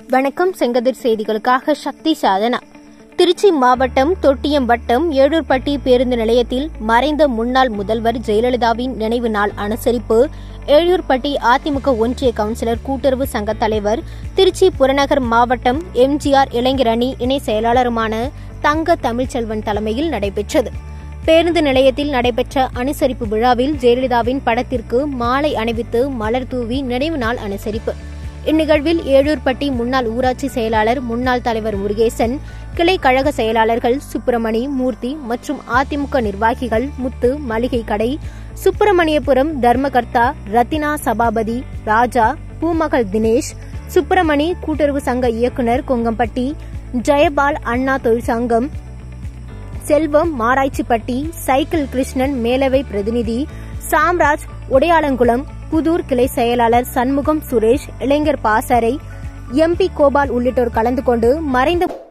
வணக்கம். செங்கதிர் செய்திகளுக்காக சக்தி சாதனா. திருச்சி மாவட்டம் தொட்டியம் வட்டம் ஏழூர்பட்டி பேருந்து நிலையத்தில் மறைந்த முன்னாள் முதல்வர் ஜெயலலிதாவின் நினைவு நாள் அனுசரிப்பு. ஏழூர்பட்டி அதிமுக ஒன்றிய கவுன்சிலர் கூட்டுறவு சங்க தலைவர், திருச்சி புறநகர் மாவட்டம் எம்ஜிஆர் இளைஞர் அணி இணை செயலாளருமான தங்க தமிழ்ச்செல்வன் தலைமையில் நடைபெற்றது. பேருந்து நிலையத்தில் நடைபெற்ற அனுசரிப்பு விழாவில் ஜெயலலிதாவின் படத்திற்கு மாலை அணிவித்து மலர் தூவி நினைவு நாள் அனுசரிப்பு. இந்நிகழ்வில் ஏழூர்பட்டி முன்னாள் ஊராட்சி செயலாளர், முன்னாள் தலைவர் முருகேசன், கிளை கழக செயலாளர்கள் சுப்பிரமணி, மூர்த்தி மற்றும் அதிமுக நிர்வாகிகள் முத்து, மளிகை கடை, சுப்பிரமணியபுரம் தர்மகர்த்தா, ரத்தினா சபாபதி, ராஜா, பூமகள் தினேஷ், சுப்பிரமணி, கூட்டுறவு சங்க இயக்குநர் கொங்கம்பட்டி, ஜெயபால், அண்ணா தொழிற்சங்கம், செல்வம், மாராய்ச்சிப்பட்டி, சைக்கிள் கிருஷ்ணன், மேலவை பிரதிநிதி சாம்ராஜ், உடையாளங்குளம், புதூர் கிளை செயலாளர் சண்முகம், சுரேஷ், இளைஞர் பாசறை, எம்பி கோபால் உள்ளிட்டோர் கலந்து கொண்டு மறைந்த